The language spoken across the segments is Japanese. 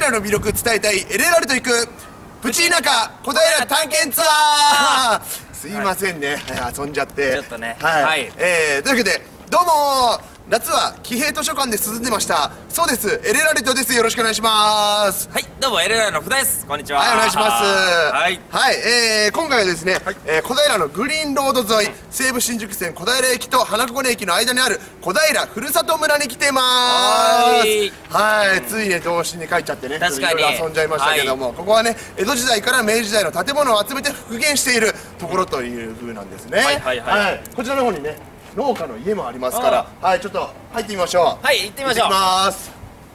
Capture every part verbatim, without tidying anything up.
平の魅力伝えたいエレラルと行くプチ田舎小平探検ツアーすいませんね、はい、遊んじゃってちょっとねはい、 はい、 えー、というわけでどうも夏は騎兵図書館で涼んでました。そうです、エレラルトです。よろしくお願いします。 はい、どうもエレラルの福田です。こんにちは。 はい、お願いします。 はい、 はい、えー、今回はですね、 はい、 えー、小平のグリーンロード沿い、西武新宿線小平駅と花子根駅の間にある小平ふるさと村に来てまーす。はい、ついね童心に帰っちゃってね、 確かにいろいろ遊んじゃいましたけども、はい、ここはね江戸時代から明治時代の建物を集めて復元しているところという風なんですね。 はいはいはい、はい、 こちらの方にね農家の家もありますから、はい、ちょっと入ってみましょう。 はい、行ってみましょう。行ってきます。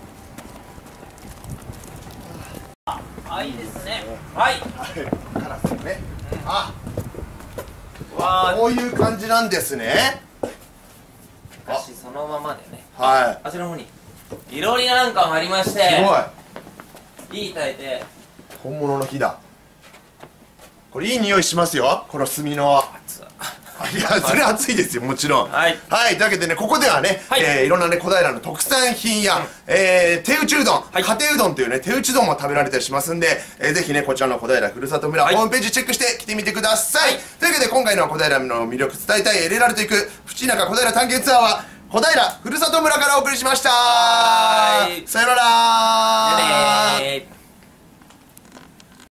あ、いいですね。はい。 カラスね。あ、わ、こういう感じなんですね。 昔そのままでね。 はい。 あちらの方にいろりなんかもありまして。すごい。いい炊いて。 本物の木だ。これいい匂いしますよ。この炭の。いや、それは熱いですよ、もちろん。はい、はい、というわけでね、ここではね、はい、えー、いろんなね、小平の特産品や、うん、えー、手打ちうどん、はい、家庭うどんというね、手打ちうどんも食べられたりしますんで、えー、ぜひね、こちらの小平ふるさと村、はい、ホームページチェックして来てみてください。はい、というわけで、今回の小平の魅力伝えたいエレラルと行く、プチ田舎小平探検ツアーは、小平ふるさと村からお送りしました。さよならー。